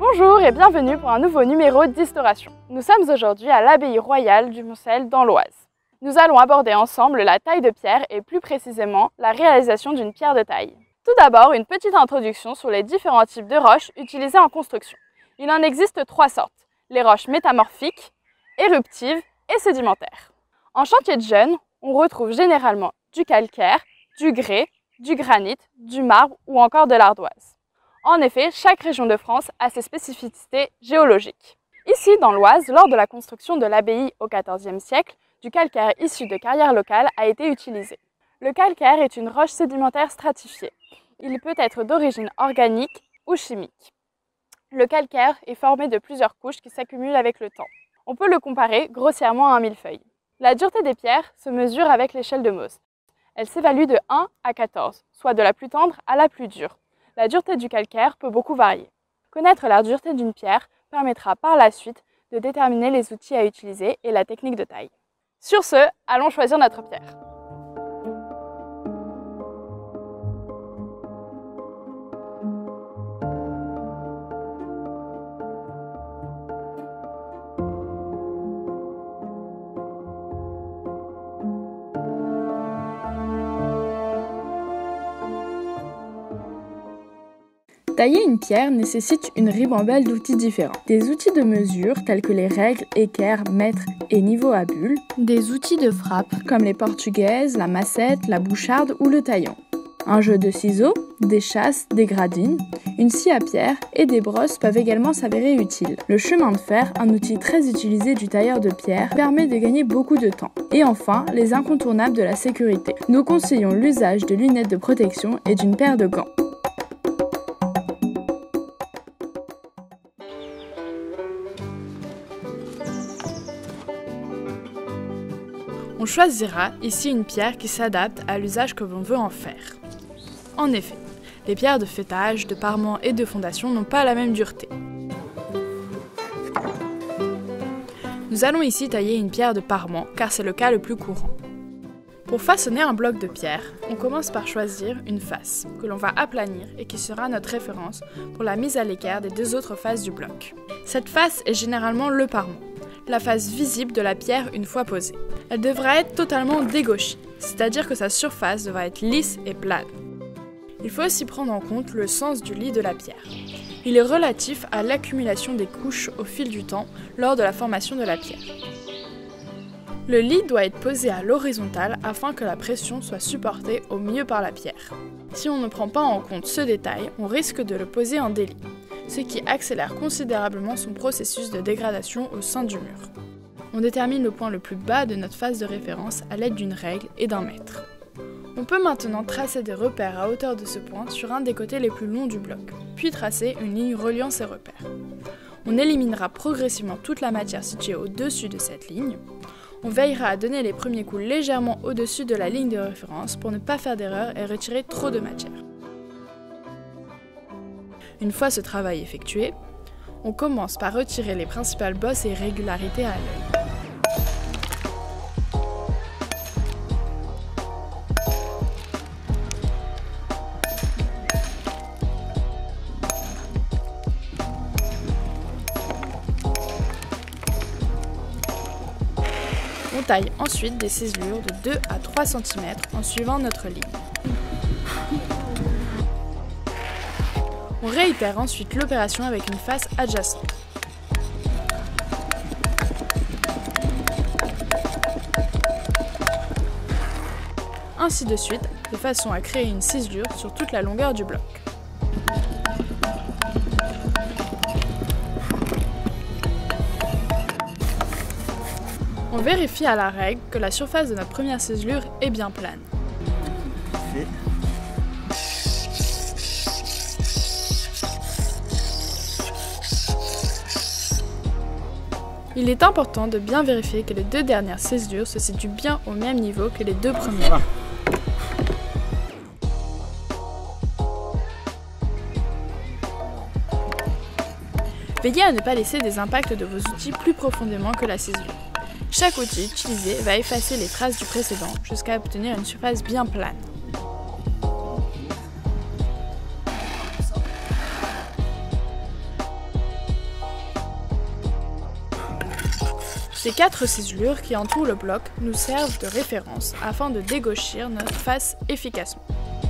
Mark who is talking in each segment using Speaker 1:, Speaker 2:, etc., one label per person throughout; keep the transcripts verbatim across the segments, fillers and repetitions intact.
Speaker 1: Bonjour et bienvenue pour un nouveau numéro d'Historation. Nous sommes aujourd'hui à l'abbaye royale du Moncel dans l'Oise. Nous allons aborder ensemble la taille de pierre et plus précisément la réalisation d'une pierre de taille. Tout d'abord, une petite introduction sur les différents types de roches utilisées en construction. Il en existe trois sortes, les roches métamorphiques, éruptives et sédimentaires. En chantier de jeunes, on retrouve généralement du calcaire, du grès, du granit, du marbre ou encore de l'ardoise. En effet, chaque région de France a ses spécificités géologiques. Ici, dans l'Oise, lors de la construction de l'abbaye au quatorzième siècle, du calcaire issu de carrières locales a été utilisé. Le calcaire est une roche sédimentaire stratifiée. Il peut être d'origine organique ou chimique. Le calcaire est formé de plusieurs couches qui s'accumulent avec le temps. On peut le comparer grossièrement à un millefeuille. La dureté des pierres se mesure avec l'échelle de Mohs. Elle s'évalue de un à quatorze, soit de la plus tendre à la plus dure. La dureté du calcaire peut beaucoup varier. Connaître la dureté d'une pierre permettra par la suite de déterminer les outils à utiliser et la technique de taille. Sur ce, allons choisir notre pierre.
Speaker 2: Tailler une pierre nécessite une ribambelle d'outils différents. Des outils de mesure tels que les règles, équerres, mètres et niveaux à bulles. Des outils de frappe comme les portugaises, la massette, la boucharde ou le taillon. Un jeu de ciseaux, des chasses, des gradines, une scie à pierre et des brosses peuvent également s'avérer utiles. Le chemin de fer, un outil très utilisé du tailleur de pierre, permet de gagner beaucoup de temps. Et enfin, les incontournables de la sécurité. Nous conseillons l'usage de lunettes de protection et d'une paire de gants.
Speaker 3: On choisira ici une pierre qui s'adapte à l'usage que l'on veut en faire. En effet, les pierres de faîtage, de parement et de fondation n'ont pas la même dureté. Nous allons ici tailler une pierre de parement car c'est le cas le plus courant. Pour façonner un bloc de pierre, on commence par choisir une face que l'on va aplanir et qui sera notre référence pour la mise à l'équerre des deux autres faces du bloc. Cette face est généralement le parement, la face visible de la pierre une fois posée. Elle devra être totalement dégauchée, c'est-à-dire que sa surface devra être lisse et plane. Il faut aussi prendre en compte le sens du lit de la pierre. Il est relatif à l'accumulation des couches au fil du temps lors de la formation de la pierre. Le lit doit être posé à l'horizontale afin que la pression soit supportée au mieux par la pierre. Si on ne prend pas en compte ce détail, on risque de le poser en délit, ce qui accélère considérablement son processus de dégradation au sein du mur. On détermine le point le plus bas de notre face de référence à l'aide d'une règle et d'un mètre. On peut maintenant tracer des repères à hauteur de ce point sur un des côtés les plus longs du bloc, puis tracer une ligne reliant ces repères. On éliminera progressivement toute la matière située au-dessus de cette ligne. On veillera à donner les premiers coups légèrement au-dessus de la ligne de référence pour ne pas faire d'erreur et retirer trop de matière. Une fois ce travail effectué, on commence par retirer les principales bosses et irrégularités à l'œil. On taille ensuite des ciselures de deux à trois centimètres en suivant notre ligne. On réitère ensuite l'opération avec une face adjacente. Ainsi de suite, de façon à créer une ciselure sur toute la longueur du bloc. On vérifie à la règle que la surface de notre première ciselure est bien plane. Il est important de bien vérifier que les deux dernières ciselures se situent bien au même niveau que les deux premières. Veillez à ne pas laisser des impacts de vos outils plus profondément que la césure. Chaque outil utilisé va effacer les traces du précédent jusqu'à obtenir une surface bien plane. Ces quatre ciselures qui entourent le bloc nous servent de référence afin de dégauchir notre face efficacement.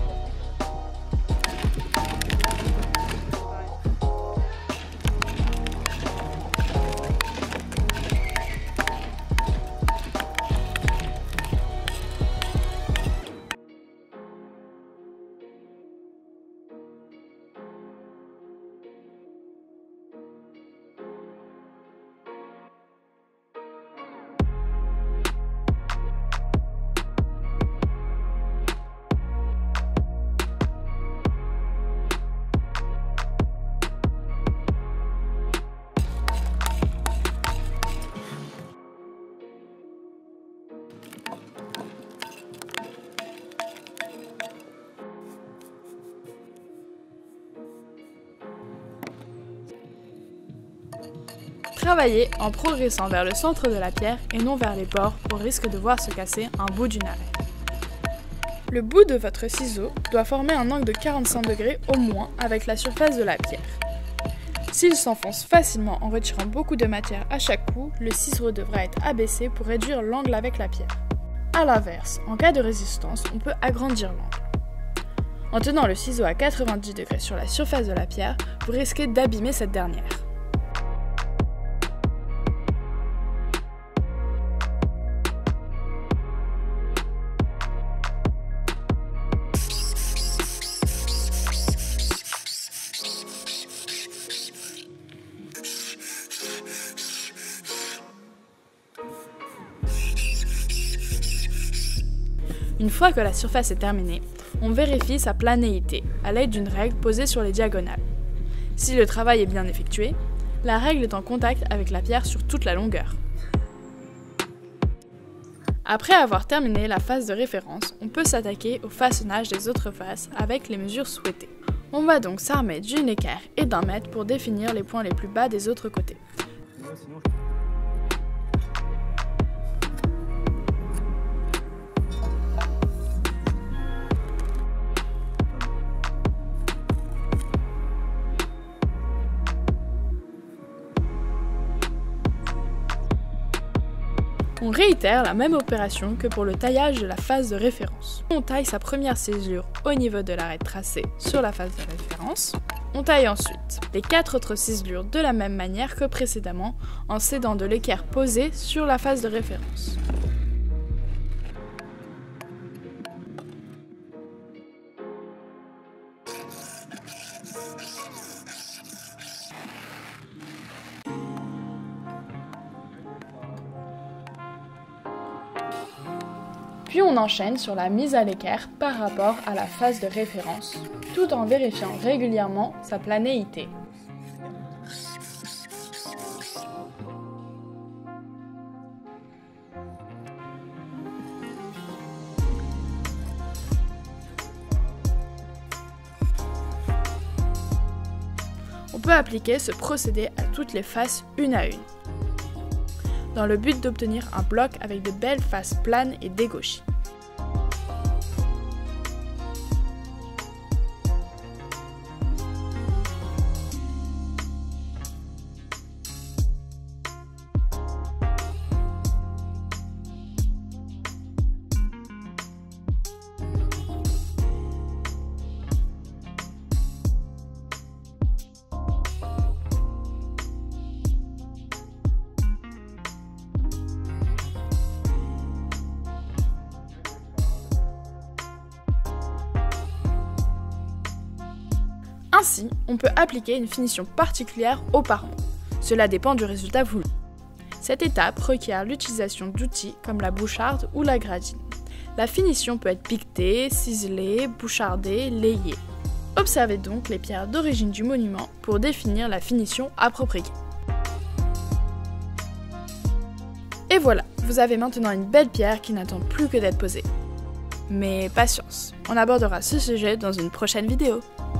Speaker 3: Travaillez en progressant vers le centre de la pierre et non vers les bords au risque de voir se casser un bout d'une arête. Le bout de votre ciseau doit former un angle de quarante-cinq degrés au moins avec la surface de la pierre. S'il s'enfonce facilement en retirant beaucoup de matière à chaque coup, le ciseau devra être abaissé pour réduire l'angle avec la pierre. A l'inverse, en cas de résistance, on peut agrandir l'angle. En tenant le ciseau à quatre-vingt-dix degrés sur la surface de la pierre, vous risquez d'abîmer cette dernière. Une fois que la surface est terminée, on vérifie sa planéité à l'aide d'une règle posée sur les diagonales. Si le travail est bien effectué, la règle est en contact avec la pierre sur toute la longueur. Après avoir terminé la face de référence, on peut s'attaquer au façonnage des autres faces avec les mesures souhaitées. On va donc s'armer d'une équerre et d'un mètre pour définir les points les plus bas des autres côtés. On réitère la même opération que pour le taillage de la face de référence. On taille sa première césure au niveau de l'arête tracée sur la face de référence. On taille ensuite les quatre autres ciselures de la même manière que précédemment en s'aidant de l'équerre posée sur la face de référence. Puis on enchaîne sur la mise à l'équerre par rapport à la face de référence, tout en vérifiant régulièrement sa planéité. On peut appliquer ce procédé à toutes les faces une à une, dans le but d'obtenir un bloc avec de belles faces planes et dégauchies. Ainsi, on peut appliquer une finition particulière au parement. Cela dépend du résultat voulu. Cette étape requiert l'utilisation d'outils comme la boucharde ou la gradine. La finition peut être piquetée, ciselée, bouchardée, layée. Observez donc les pierres d'origine du monument pour définir la finition appropriée. Et voilà, vous avez maintenant une belle pierre qui n'attend plus que d'être posée. Mais patience, on abordera ce sujet dans une prochaine vidéo.